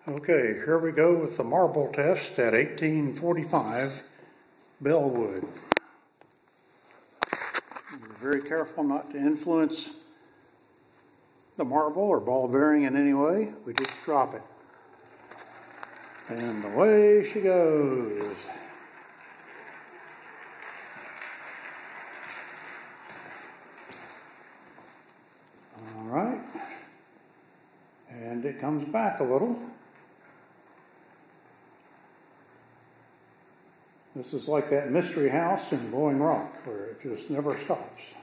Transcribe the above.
Okay, here we go with the marble test at 1845 Bellwood. Be very careful not to influence the marble or ball bearing in any way. We just drop it. And away she goes. All right. And it comes back a little. This is like that mystery house in Blowing Rock, where it just never stops.